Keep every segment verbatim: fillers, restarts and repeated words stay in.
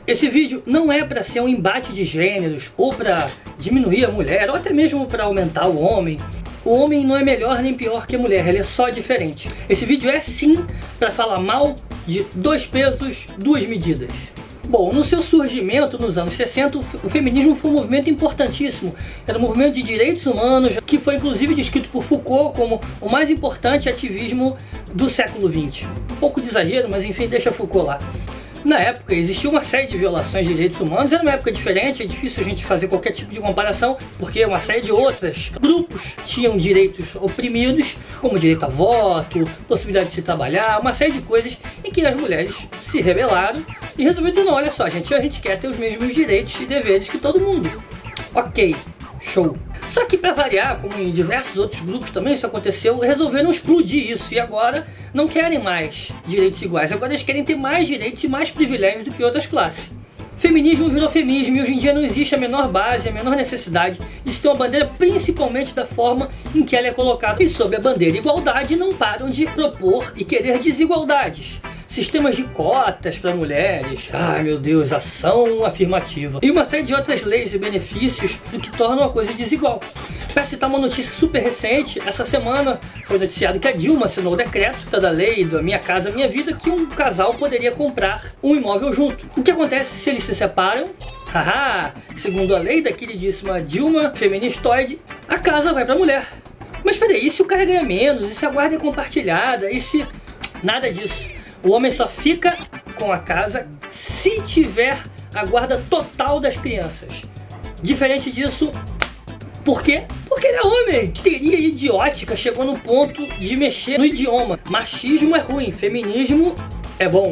Esse vídeo não é para ser um embate de gêneros, ou para diminuir a mulher, ou até mesmo para aumentar o homem. O homem não é melhor nem pior que a mulher, ele é só diferente. Esse vídeo é sim para falar mal de dois pesos, duas medidas. Bom, no seu surgimento nos anos sessenta, o feminismo foi um movimento importantíssimo. Era um movimento de direitos humanos, que foi inclusive descrito por Foucault como o mais importante ativismo do século vinte. Um pouco de exagero, mas enfim, deixa Foucault lá. Na época existia uma série de violações de direitos humanos, era uma época diferente, é difícil a gente fazer qualquer tipo de comparação, porque uma série de outros grupos tinham direitos oprimidos, como direito a voto, possibilidade de se trabalhar, uma série de coisas em que as mulheres se rebelaram e resolveram dizer, não, olha só, gente, a gente quer ter os mesmos direitos e deveres que todo mundo. Ok, show. Só que para variar, como em diversos outros grupos também isso aconteceu, resolveram explodir isso e agora não querem mais direitos iguais, agora eles querem ter mais direitos e mais privilégios do que outras classes. Feminismo virou feminismo e hoje em dia não existe a menor base, a menor necessidade de se ter uma bandeira, principalmente da forma em que ela é colocada. E sob a bandeira igualdade não param de propor e querer desigualdades. Sistemas de cotas para mulheres, ai meu Deus, ação afirmativa. E uma série de outras leis e benefícios do que tornam a coisa desigual. Para citar uma notícia super recente, essa semana foi noticiado que a Dilma assinou o decreto da lei da Minha Casa Minha Vida que um casal poderia comprar um imóvel junto. O que acontece se eles se separam? Haha, segundo a lei da queridíssima Dilma feministoide, a casa vai para a mulher. Mas peraí, e se o cara ganha menos? E se a guarda é compartilhada? E se... Nada disso. O homem só fica com a casa se tiver a guarda total das crianças. Diferente disso, por quê? Porque ele é homem. Teoria idiótica chegou no ponto de mexer no idioma. Machismo é ruim, feminismo é bom.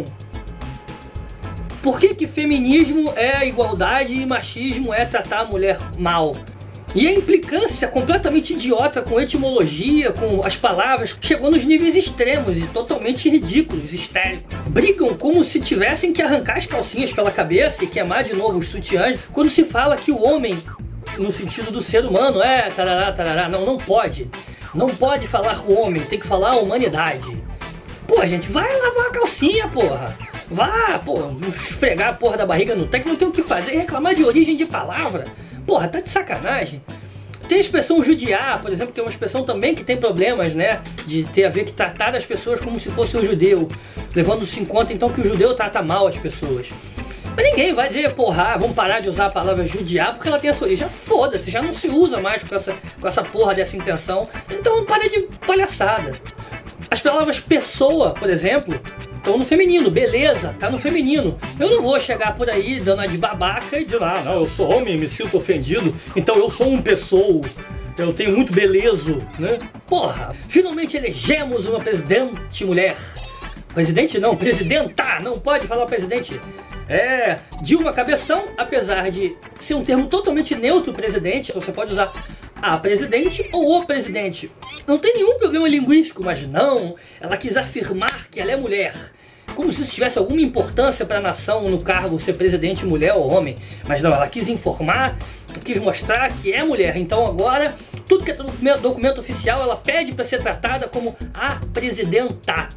Por que que feminismo é igualdade e machismo é tratar a mulher mal? E a implicância completamente idiota com etimologia, com as palavras, chegou nos níveis extremos e totalmente ridículos, histéricos. Brigam como se tivessem que arrancar as calcinhas pela cabeça e queimar de novo os sutiãs, quando se fala que o homem, no sentido do ser humano, é tarará, tarará. Não, não pode. Não pode falar o homem, tem que falar a humanidade. Pô, gente, vai lavar a calcinha, porra. Vá, pô, esfregar a porra da barriga no tanque, não tem o que fazer, reclamar de origem de palavra. Porra, tá de sacanagem. Tem a expressão judiar, por exemplo, que é uma expressão também que tem problemas, né? De ter a ver que tratar as pessoas como se fosse um judeu, levando-se em conta então que o judeu trata mal as pessoas. Mas ninguém vai dizer, porra, vamos parar de usar a palavra judiar porque ela tem essa origem. Foda-se, já não se usa mais com essa, com essa porra dessa intenção. Então para de palhaçada. As palavras pessoa, por exemplo, estão no feminino, beleza, tá no feminino. Eu não vou chegar por aí dando a de babaca e dizer, ah, não, eu sou homem, me sinto ofendido, então eu sou um pessoa, eu tenho muito belezo, né? Porra, finalmente elegemos uma presidente mulher. Presidente não, presidenta, não pode falar presidente. É, Dilma Cabeção, apesar de ser um termo totalmente neutro, presidente, você pode usar a presidente ou o presidente. Não tem nenhum problema linguístico, mas não, ela quis afirmar que ela é mulher. Como se isso tivesse alguma importância para a nação no cargo ser presidente mulher ou homem. Mas não, ela quis informar, quis mostrar que é mulher. Então agora, tudo que é documento oficial, ela pede para ser tratada como a presidenta.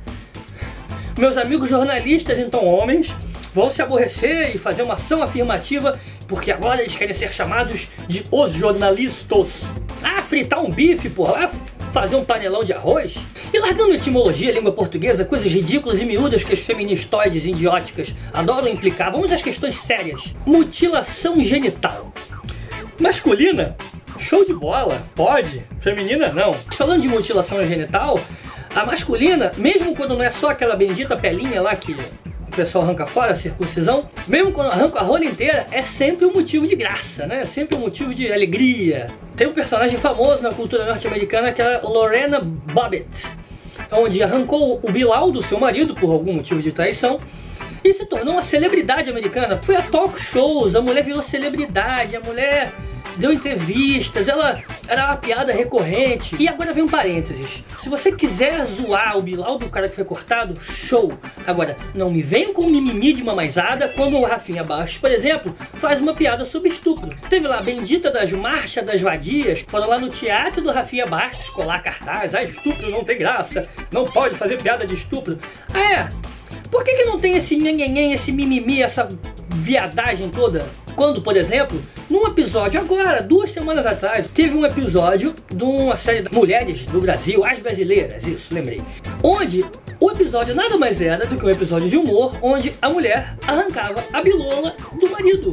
Meus amigos jornalistas, então homens, vão se aborrecer e fazer uma ação afirmativa, porque agora eles querem ser chamados de os jornalistas. Ah, fritar um bife, porra, ah, fazer um panelão de arroz. E largando etimologia, língua portuguesa, coisas ridículas e miúdas que as feministoides idióticas adoram implicar, vamos às questões sérias. Mutilação genital. Masculina? Show de bola, pode. Feminina, não. Falando de mutilação genital, a masculina, mesmo quando não é só aquela bendita pelinha lá que o pessoal arranca fora, a circuncisão, mesmo quando arranca a rola inteira, é sempre um motivo de graça, né? É sempre um motivo de alegria. Tem um personagem famoso na cultura norte-americana que é a Lorena Bobbitt, onde arrancou o Bilal do seu marido por algum motivo de traição e se tornou uma celebridade americana. Foi a talk shows, a mulher virou celebridade, a mulher deu entrevistas, ela era uma piada recorrente. E agora vem um parênteses. Se você quiser zoar o Bilal do cara que foi cortado, show. Agora, não me venham com mimimi de mamãezada quando o Rafinha Bastos, por exemplo, faz uma piada sobre estupro. Teve lá a bendita das marchas das vadias, foram lá no teatro do Rafinha Bastos colar cartaz. Ah, estupro não tem graça, não pode fazer piada de estupro. Ah, é? Por que que não tem esse nhenhenhen, esse mimimi, essa viadagem toda? Quando, por exemplo, num episódio agora, duas semanas atrás, teve um episódio de uma série de mulheres do Brasil, As Brasileiras, isso, lembrei. Onde o episódio nada mais era do que um episódio de humor, onde a mulher arrancava a bilola do marido.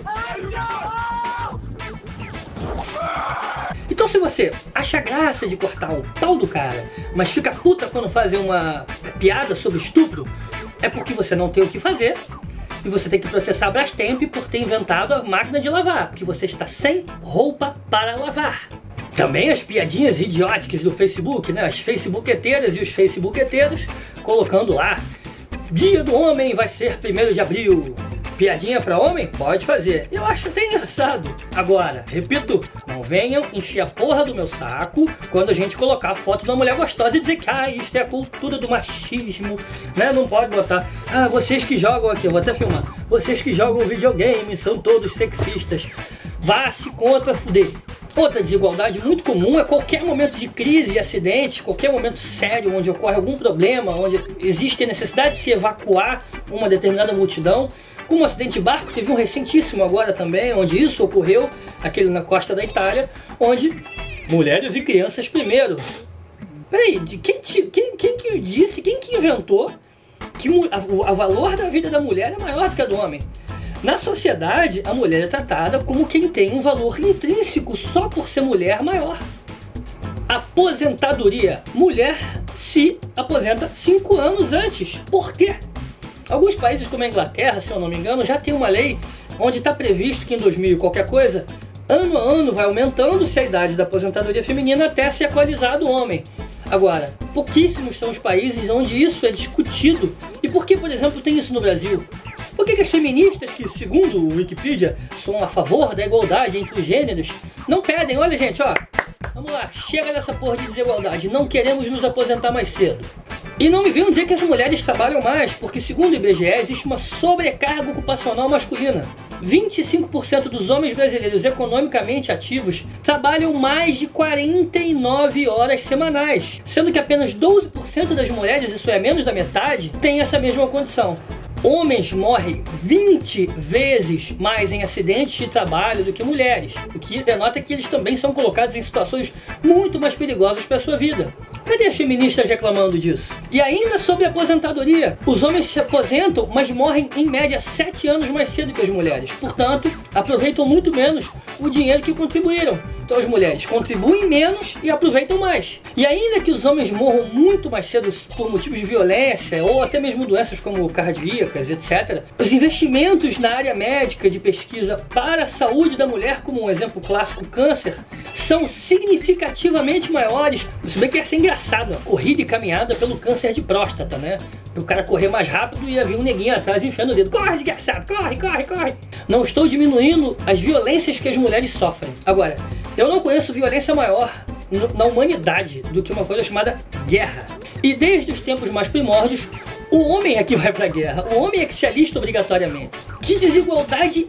Então se você acha graça de cortar o pau do cara, mas fica puta quando fazem uma piada sobre estupro, é porque você não tem o que fazer. E você tem que processar a Brastemp por ter inventado a máquina de lavar, porque você está sem roupa para lavar. Também as piadinhas idióticas do Facebook, né? As facebooketeiras e os facebooketeiros colocando lá: Dia do Homem vai ser primeiro de abril. Piadinha pra homem? Pode fazer. Eu acho até engraçado. Agora, repito, não venham encher a porra do meu saco quando a gente colocar a foto de uma mulher gostosa e dizer que ah, isto é a cultura do machismo, né? Não pode botar, ah, vocês que jogam aqui, eu vou até filmar, vocês que jogam videogame são todos sexistas. Vá se contra fuder. Outra desigualdade muito comum é qualquer momento de crise e acidente, qualquer momento sério onde ocorre algum problema, onde existe a necessidade de se evacuar uma determinada multidão. Como um acidente de barco, teve um recentíssimo agora também, onde isso ocorreu, aquele na costa da Itália, onde mulheres e crianças primeiro. Peraí, quem, quem, quem que disse, quem que inventou que o valor da vida da mulher é maior do que a do homem? Na sociedade, a mulher é tratada como quem tem um valor intrínseco só por ser mulher maior. Aposentadoria. Mulher se aposenta cinco anos antes. Por quê? Alguns países como a Inglaterra, se eu não me engano, já tem uma lei onde está previsto que em dois mil qualquer coisa, ano a ano vai aumentando-se a idade da aposentadoria feminina até se equalizar do homem. Agora, pouquíssimos são os países onde isso é discutido. E por que, por exemplo, tem isso no Brasil? Por que, que as feministas, que segundo o Wikipedia são a favor da igualdade entre os gêneros, não pedem, olha gente, ó, vamos lá, chega dessa porra de desigualdade, não queremos nos aposentar mais cedo. E não me venham dizer que as mulheres trabalham mais, porque segundo o I B G E existe uma sobrecarga ocupacional masculina. vinte e cinco por cento dos homens brasileiros economicamente ativos trabalham mais de quarenta e nove horas semanais, sendo que apenas doze por cento das mulheres, isso é menos da metade, têm essa mesma condição. Homens morrem vinte vezes mais em acidentes de trabalho do que mulheres, o que denota que eles também são colocados em situações muito mais perigosas para a sua vida. Cadê as feministas reclamando disso? E ainda sobre a aposentadoria, os homens se aposentam, mas morrem em média sete anos mais cedo que as mulheres. Portanto, aproveitam muito menos o dinheiro que contribuíram. Então as mulheres contribuem menos e aproveitam mais. E ainda que os homens morram muito mais cedo por motivos de violência ou até mesmo doenças como cardíacas, etcétera, os investimentos na área médica de pesquisa para a saúde da mulher, como um exemplo clássico, câncer, são significativamente maiores. Se bem que ia ser engraçado, a corrida e caminhada pelo câncer de próstata, né? O cara correr mais rápido e ia vir um neguinho atrás enfiando o dedo. Corre, desgraçado, corre, corre, corre. Não estou diminuindo as violências que as mulheres sofrem. Agora, eu não conheço violência maior na humanidade do que uma coisa chamada guerra. E desde os tempos mais primórdios, o homem é que vai pra guerra. O homem é que se alista obrigatoriamente. Que desigualdade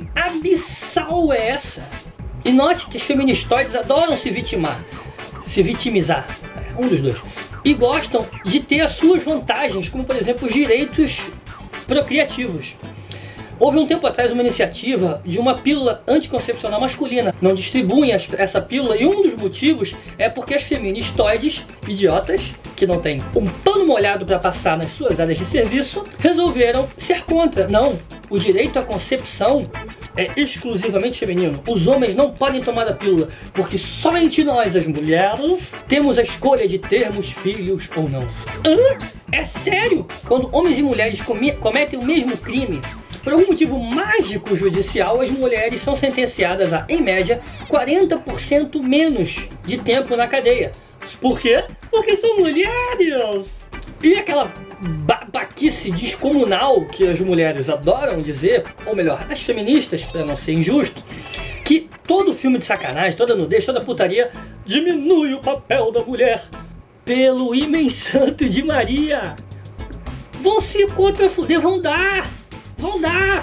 abissal é essa? E note que os feministoides adoram se vitimar. Se vitimizar. Um dos dois. E gostam de ter as suas vantagens, como por exemplo os direitos procriativos. Houve um tempo atrás uma iniciativa de uma pílula anticoncepcional masculina. Não distribuem essa pílula e um dos motivos é porque as feministoides, idiotas, que não têm um pano molhado para passar nas suas áreas de serviço, resolveram ser contra. Não, o direito à concepção é exclusivamente feminino. Os homens não podem tomar a pílula, porque somente nós, as mulheres, temos a escolha de termos filhos ou não. Hã? É sério? Quando homens e mulheres cometem o mesmo crime, por algum motivo mágico judicial, as mulheres são sentenciadas a, em média, quarenta por cento menos de tempo na cadeia. Por quê? Porque são mulheres! E aquela babaquice descomunal que as mulheres adoram dizer, ou melhor, as feministas, para não ser injusto, que todo filme de sacanagem, toda nudez, toda putaria diminui o papel da mulher. Pelo imen santo de Maria! Vão se contra fuder, vão dar! Vão dar!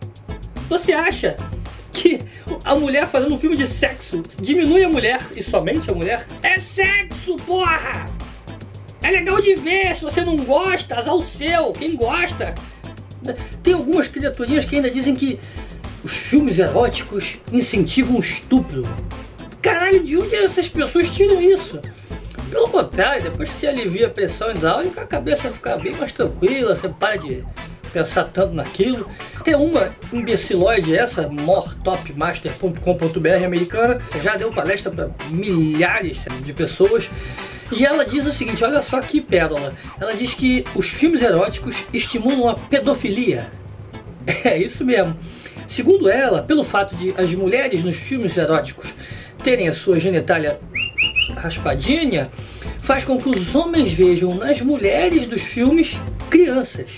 Você acha que a mulher fazendo um filme de sexo diminui a mulher e somente a mulher? É sexo, porra! É legal de ver, se você não gosta, azar o seu. Quem gosta, Tem algumas criaturinhas que ainda dizem que os filmes eróticos incentivam o estupro. Caralho, de onde essas pessoas tiram isso? Pelo contrário, depois que você alivia a pressão hidráulica, a cabeça fica bem mais tranquila, você para de pensar tanto naquilo. Tem uma imbecilóide, essa, more top master ponto com ponto b r americana, já deu palestra para milhares de pessoas, e ela diz o seguinte, olha só que pérola, ela diz que os filmes eróticos estimulam a pedofilia. É isso mesmo. Segundo ela, pelo fato de as mulheres nos filmes eróticos terem a sua genitália raspadinha, faz com que os homens vejam nas mulheres dos filmes crianças.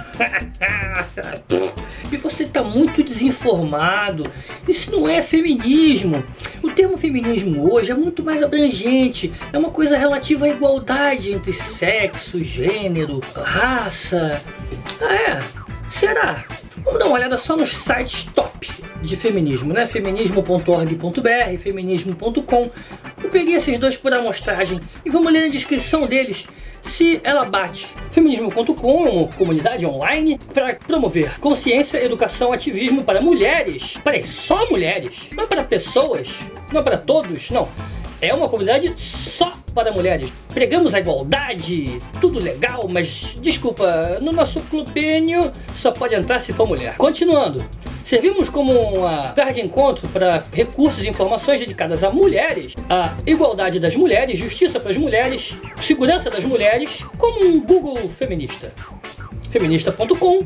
E você está muito desinformado. Isso não é feminismo. O termo feminismo hoje é muito mais abrangente. É uma coisa relativa à igualdade entre sexo, gênero, raça. Ah, é? Será? Vamos dar uma olhada só nos sites top de feminismo, né? feminismo ponto org ponto b r, feminismo ponto com. Eu peguei esses dois por amostragem e vamos ler na descrição deles se ela bate. feminismo ponto com é uma comunidade online para promover consciência, educação, ativismo para mulheres. Peraí, só mulheres? Não é para pessoas? Não é para todos? Não. É uma comunidade só para mulheres. Pregamos a igualdade, tudo legal, mas desculpa, no nosso clubinho só pode entrar se for mulher. Continuando. Servimos como um lugar de encontro para recursos e informações dedicadas a mulheres, a igualdade das mulheres, justiça para as mulheres, segurança das mulheres, como um Google feminista. feminista ponto com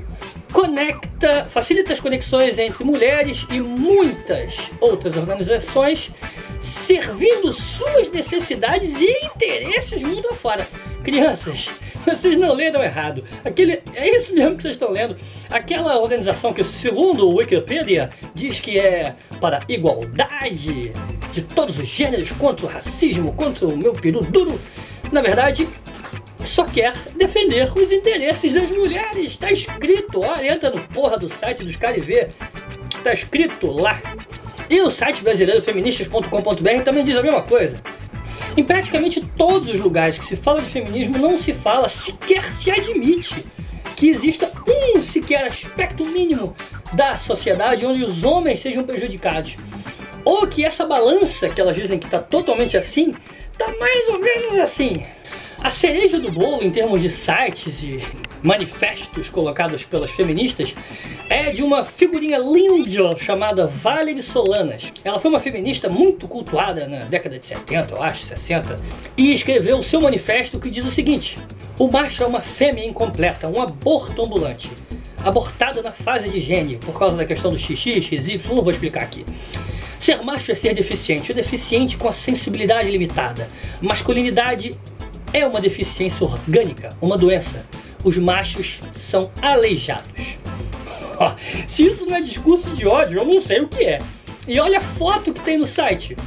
conecta, facilita as conexões entre mulheres e muitas outras organizações, servindo suas necessidades e interesses mundo afora. Crianças, vocês não leram errado. Aquele, é isso mesmo que vocês estão lendo. Aquela organização que, segundo o Wikipedia, diz que é para igualdade de todos os gêneros, contra o racismo, contra o meu peru duro, na verdade, só quer defender os interesses das mulheres. Tá escrito, olha, entra no porra do site dos caras e vê. Tá escrito lá. E o site brasileiro feministas ponto com ponto b r também diz a mesma coisa. Em praticamente todos os lugares que se fala de feminismo, não se fala, sequer se admite que exista um sequer aspecto mínimo da sociedade onde os homens sejam prejudicados. Ou que essa balança, que elas dizem que está totalmente assim, está mais ou menos assim. A cereja do bolo em termos de sites e manifestos colocados pelas feministas é de uma figurinha linda chamada Valerie Solanas. Ela foi uma feminista muito cultuada na década de setenta, eu acho, sessenta, e escreveu o seu manifesto que diz o seguinte: o macho é uma fêmea incompleta, um aborto ambulante, abortado na fase de gene, por causa da questão do xixi, X Y, não vou explicar aqui. Ser macho é ser deficiente, ou deficiente com a sensibilidade limitada. Masculinidade é uma deficiência orgânica, uma doença. Os machos são aleijados. Oh, se isso não é discurso de ódio, eu não sei o que é. E olha a foto que tem no site.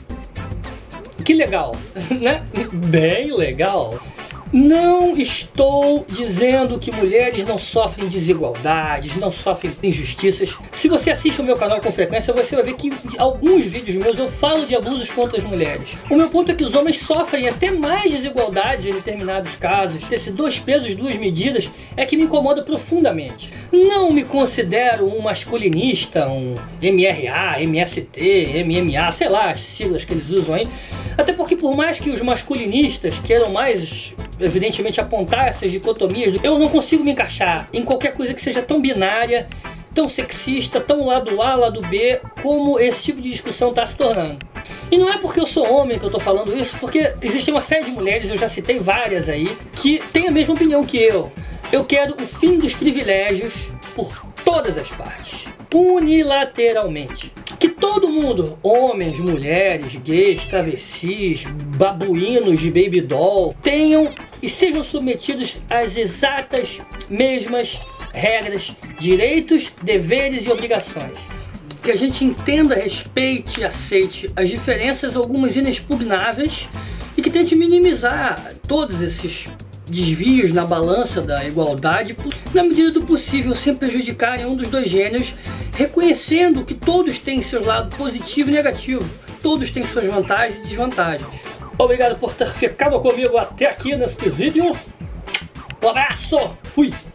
Que legal, né? Bem legal. Não estou dizendo que mulheres não sofrem desigualdades, não sofrem injustiças. Se você assiste o meu canal com frequência, você vai ver que em alguns vídeos meus eu falo de abusos contra as mulheres. O meu ponto é que os homens sofrem até mais desigualdades em determinados casos. Esse dois pesos, duas medidas é que me incomoda profundamente. Não me considero um masculinista, um M R A, M S T, M M A, sei lá as siglas que eles usam aí. Até porque por mais que os masculinistas queiram mais, evidentemente, apontar essas dicotomias, eu não consigo me encaixar em qualquer coisa que seja tão binária, tão sexista, tão lado A, lado B, como esse tipo de discussão está se tornando. E não é porque eu sou homem que eu estou falando isso, porque existe uma série de mulheres, eu já citei várias aí, que têm a mesma opinião que eu. Eu quero o fim dos privilégios por todas as partes, unilateralmente. Que todo mundo, homens, mulheres, gays, travestis, babuínos de baby doll, tenham e sejam submetidos às exatas mesmas regras, direitos, deveres e obrigações. Que a gente entenda, respeite e aceite as diferenças, algumas inexpugnáveis, e que tente minimizar todos esses desvios na balança da igualdade, na medida do possível, sem prejudicarem um dos dois gêneros, reconhecendo que todos têm seu lado positivo e negativo, todos têm suas vantagens e desvantagens. Obrigado por ter ficado comigo até aqui neste vídeo. Um abraço, fui!